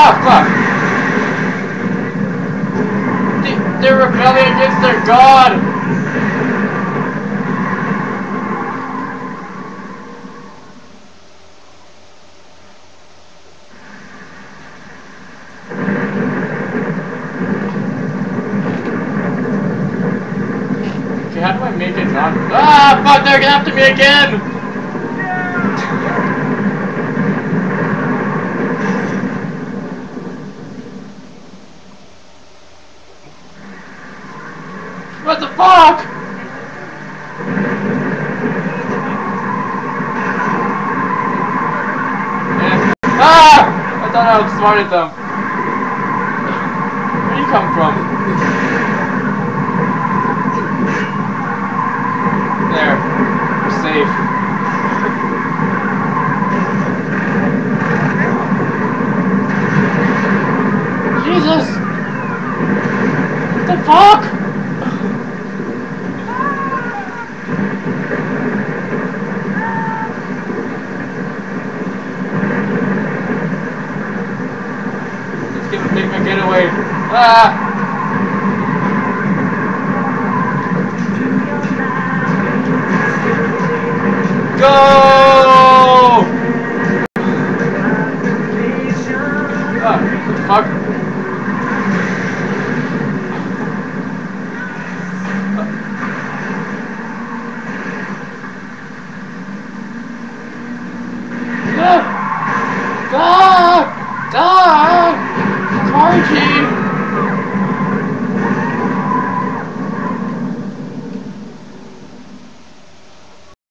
Ah, fuck! They're rebelling against their god! Okay, how do I make it not? Ah, fuck! They're after me again! What the fuck? Yeah. Ah! I thought I outsmarted them. Where do you come from? There. We're safe. Jesus! What the fuck? Make my getaway. Ah! Go! Ah, what the fuck? Ah! Ah! Ah! Archie!